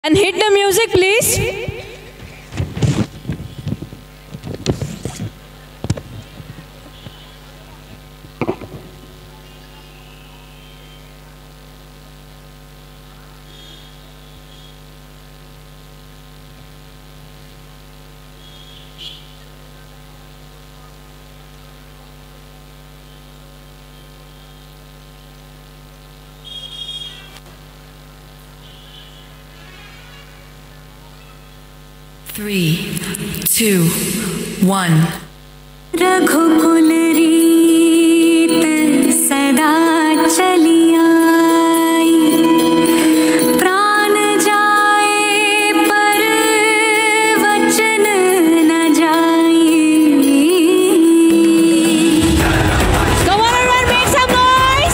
And hit the music, please. Three, two, one. रघुकुल रीत सदा चली आई, प्राण जाए पर वचन न जाए। Come on, everyone, make some noise.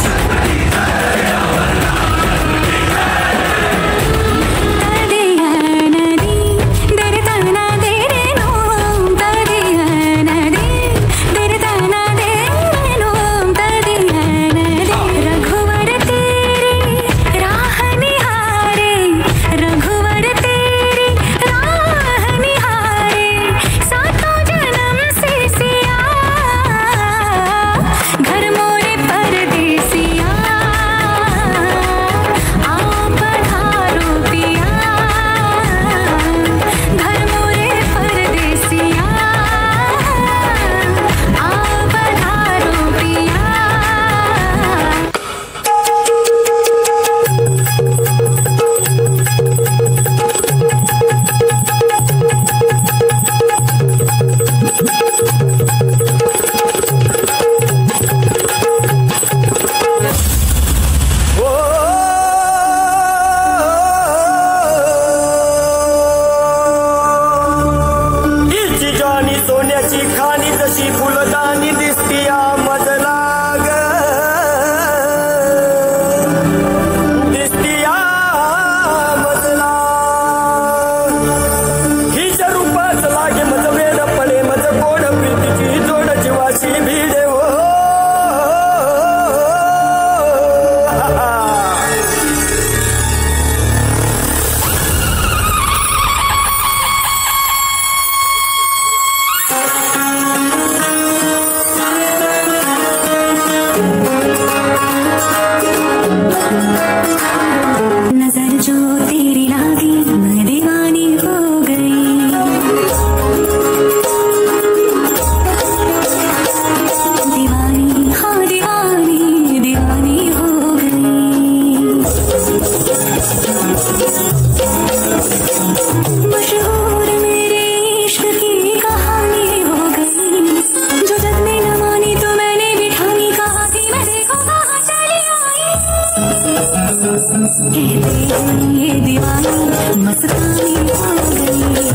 ये दीवानी मस्तानी हो गई,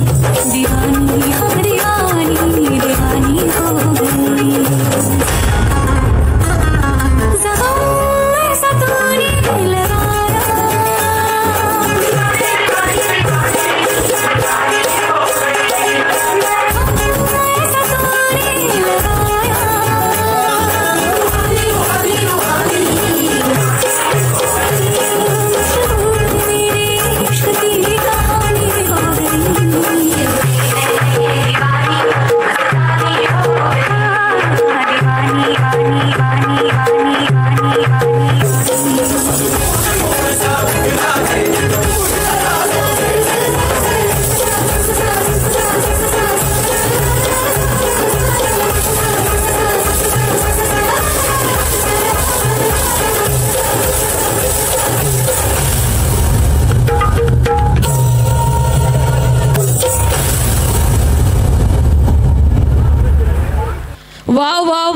दीवानी हो दीवानी दीवानी हो गई। ऐसा तूने लगाया, ऐसा तूने लगाया, Wow, wow,